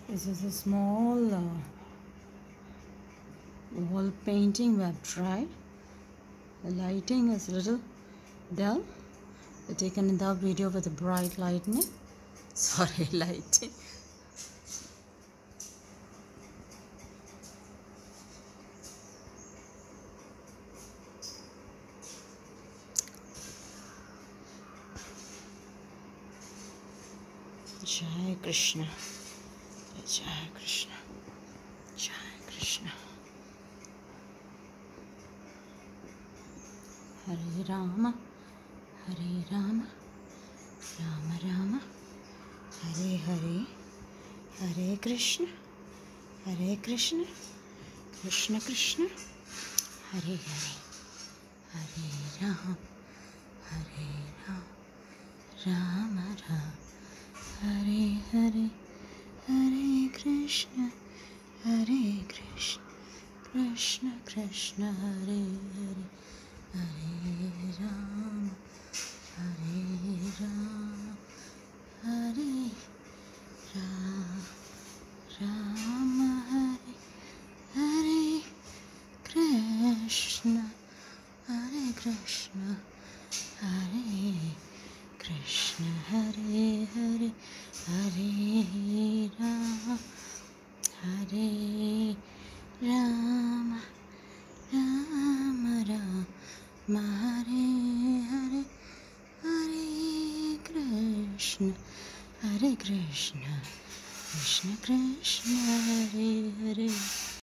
This is a small wall painting we have tried. The lighting is a little dull. We've taken the video with a bright lighting. Sorry, lighting. Jai Krishna, Jai Krishna, Jai Krishna. Hare Rama, Hare Rama, Rama Rama, Hare Hare, Hare Krishna, Hare Krishna, Krishna Krishna, Hare Hare, Hare Rama, Hare Rama, Rama Rama. Hare Hare, Hare Krishna, Hare Krishna, Krishna Krishna, Hare Hare, Hare Rama, Hare Rama, Hare Rama, Rama Hare, Hare Krishna, Hare Krishna, Hare Krishna, Hare Hare, Hare Rama, Hare Rama, Rama Rama, Hare Hare, Hare Krishna, Hare Krishna, Krishna Krishna, Hare Hare.